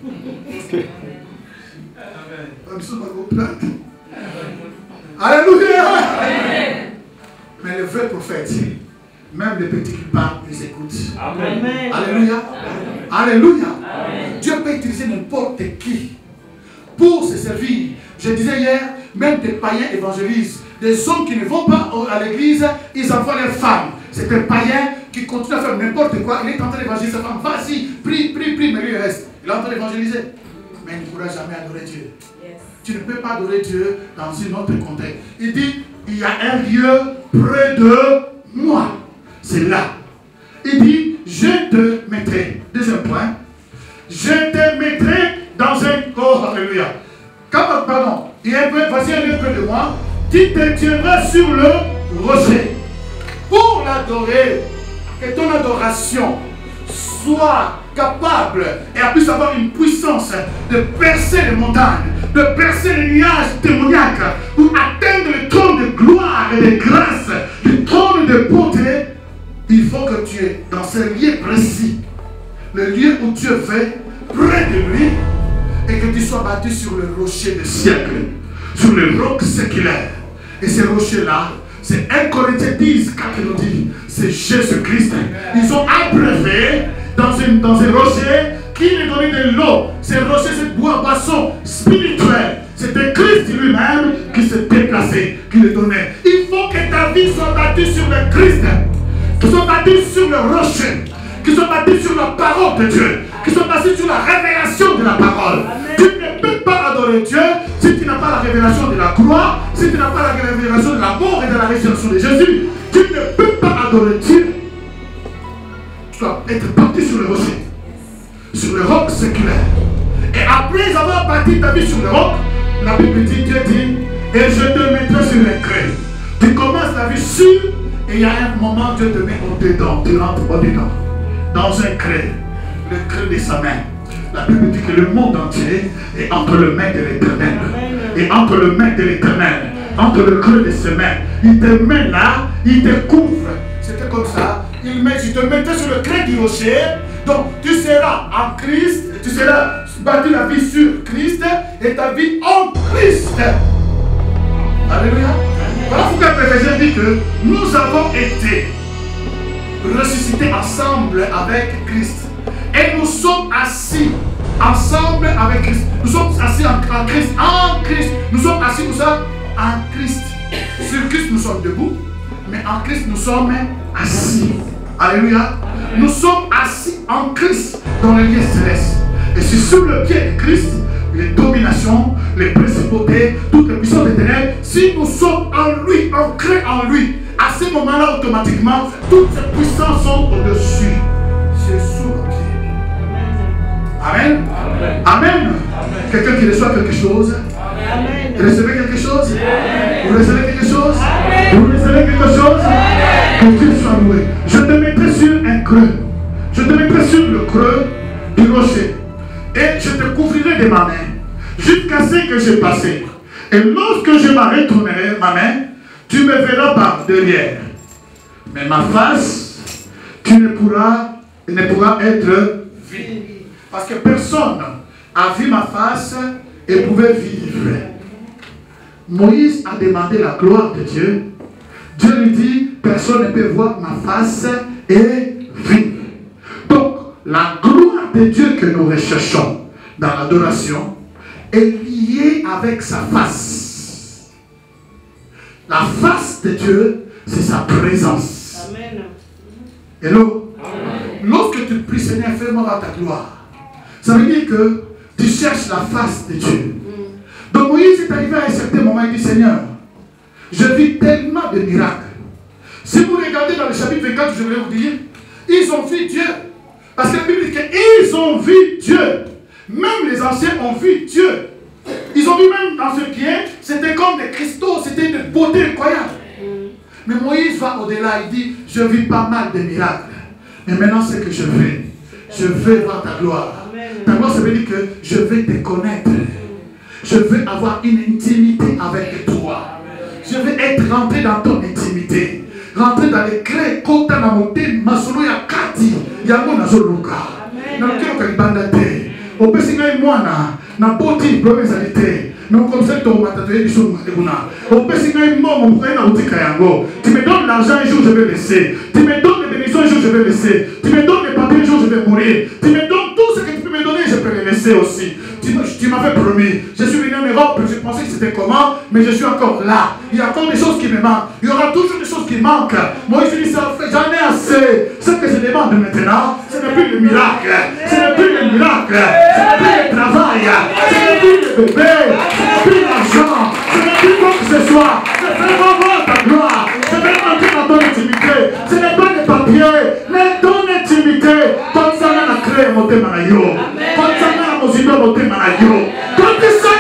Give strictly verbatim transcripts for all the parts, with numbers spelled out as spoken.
Alléluia. Mais le vrai prophète, même les petits qui parlent, ils écoutent. Amen. Alléluia. Alléluia. Dieu peut utiliser n'importe qui pour se servir. Je disais hier, même des païens évangélisent. Des hommes qui ne vont pas à l'église, ils envoient leurs femmes. C'est un païen qui continue à faire n'importe quoi. Il est en train d'évangéliser sa femme. Vas-y, prie, prie, prie, mais lui il reste. Il est en train d'évangéliser. Mais il ne pourra jamais adorer Dieu. Yes. Tu ne peux pas adorer Dieu dans une autre contexte. Il dit, il y a un lieu près de moi. C'est là. Il dit, je te mettrai. Deuxième point. Je te mettrai dans un... Oh, alléluia. Quand, pardon, il y a un peu, voici un lieu près de moi. Tu te tiendras sur le rocher. Pour l'adorer, que ton adoration soit capable et puisse avoir une puissance de percer les montagnes, de percer les nuages démoniaques, pour atteindre le trône de gloire et de grâce, le trône de beauté, il faut que tu es dans ce lieu précis, le lieu où Dieu fait, près de lui, et que tu sois battu sur le rocher des siècles, sur le roc séculaire. Et ces rochers-là, c'est un Corinthiens dix, quatre nous dit, c'est Jésus-Christ. Ils ont abreuvé dans, une, dans un rocher qui lui donnait de l'eau. Ce rocher, c'est bois boisson spirituel. C'était Christ lui-même qui s'est déplacé, qui le donnait. Il faut que ta vie soit battue sur le Christ, qui soit battue sur le rocher, qui soit battue sur la parole de Dieu, qui soit battue sur la révélation de la parole. Amen. Tu ne peux pas adorer Dieu si tu n'as pas la révélation de la croix, si tu n'as pas la révélation de la mort et de la résurrection de Jésus. Tu ne peux pas adorer Dieu. Tu dois être bâti sur le rocher, sur le roc séculaire. Et après avoir bâti ta vie sur le roc, la Bible dit, Dieu dit, et je te mettrai sur les crêtes. Tu commences la vie sûre, et il y a un moment, Dieu te met au-dedans, tu rentres au-dedans, dans un creux, le creux de sa main. La Bible dit que le monde entier est entre les mains de l'Éternel. Et entre les mains de l'Éternel, entre le creux de ses mains, il te met là, il te couvre. C'était comme ça. Il met, tu te mettais sur le creux du rocher. Donc tu seras en Christ, tu seras bâti la vie sur Christ et ta vie en Christ. Alléluia. Voilà pourquoi Éphésiens dit que nous avons été ressuscités ensemble avec Christ. Et nous sommes assis ensemble avec Christ. Nous sommes assis en, en Christ. En Christ. Nous sommes assis où ça? En Christ. Sur Christ, nous sommes debout. Mais en Christ, nous sommes assis. Alléluia. Nous sommes assis en Christ dans les lieux célestes. Et c'est sur le pied de Christ, les dominations, les principautés, toutes les puissances des ténèbres, si nous sommes en lui, ancrés en lui, à ce moment-là, automatiquement, toutes ces puissances sont au-dessus. C'est sous le pied. Amen. Amen. Amen. Amen. Quelqu'un qui reçoit quelque chose. Amen. Vous recevez quelque chose. Amen. Vous recevez quelque chose. Amen. Vous recevez quelque chose. Amen. Que Dieu soit loué. Je te mettrai sur un creux. Je te mettrai sur le creux du rocher. Et je te couvrirai de ma main jusqu'à ce que j'ai passé. Et lorsque je me retournerai ma main, tu me verras par derrière. Mais ma face, tu ne pourras, ne pourras être vue. Parce que personne a vu ma face et pouvait vivre. Moïse a demandé la gloire de Dieu. Dieu lui dit, personne ne peut voir ma face et vivre. Donc, la gloire de Dieu que nous recherchons dans l'adoration est liée avec sa face. La face de Dieu, c'est sa présence. Amen. Hello. Amen. Lorsque tu pries, Seigneur, fais-moi voir ta gloire. Ça veut dire que tu cherches la face de Dieu. Mm. Donc Moïse est arrivé à un certain moment, il dit, Seigneur, je vis tellement de miracles. Si vous regardez dans le chapitre vingt-quatre, je voulais vous dire, ils ont vu Dieu. Parce que la Bible dit qu'ils ont vu Dieu. Même les anciens ont vu Dieu. Ils ont vu même dans ce pied, c'était comme des cristaux, c'était une beauté incroyable. Mm. Mais Moïse va au-delà, il dit, je vis pas mal de miracles. Mais maintenant, c'est que je veux. Je veux voir ta gloire. Ta gloire, ça veut dire que je veux te connaître. Je veux avoir une intimité avec toi. Je veux être rentré dans ton intimité. Rentrer dans les clés, kota na moté, masolo ya kati, yango na zoluka. Na kilo kalibanda te. Au Pessinga et moi, na boti, problème alité. Mais comme ça, tu m'as dit, au Pessinga et moi, mon frère, tu me donnes l'argent un jour, je vais laisser. Tu me donnes les bénédictions un jour, je vais laisser. Tu me donnes les papiers un jour, je vais mourir. Tu me donnes tout ce que tu peux me donner, je peux les laisser aussi. Tu, tu m'avais promis. Je suis venu en Europe, je pensais que c'était comment, mais je suis encore là. Il y a encore des choses qui me manquent. Il y aura toujours des choses qui manquent. Moi, je dis ça, j'en ai assez. Ce que je demande maintenant, ce n'est plus le miracle. Ce n'est plus le miracle. Ce n'est plus le travail. Ce n'est plus le bébé. Ce n'est plus l'argent. Ce n'est plus quoi que ce soit. Je veux voir ta gloire. Je veux entrer dans ton intimité. Ce n'est pas des papiers, mais ton intimité. Quand ça n'a créé mon thème à yo. Quand ça n'a mon zindo mon thème à yo. Quand tu s'en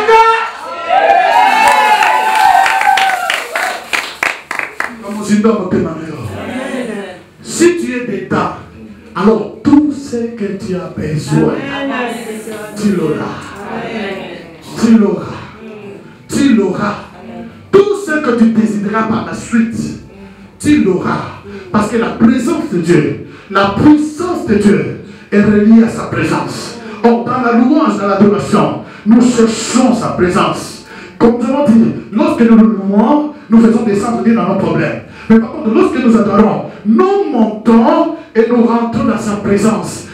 si tu es dedans, alors tout ce que tu as besoin, tu l'auras. Tu l'auras. Tu l'auras. Tout ce que tu désideras par la suite, tu l'auras. Parce que la présence de Dieu, la puissance de Dieu est reliée à sa présence. Or, dans la louange, dans l'adoration, nous cherchons sa présence. Comme nous avons dit, lorsque nous nous louons, nous faisons descendre Dieu dans nos problèmes. Mais par contre, lorsque nous adorons, nous montons et nous rentrons dans sa présence.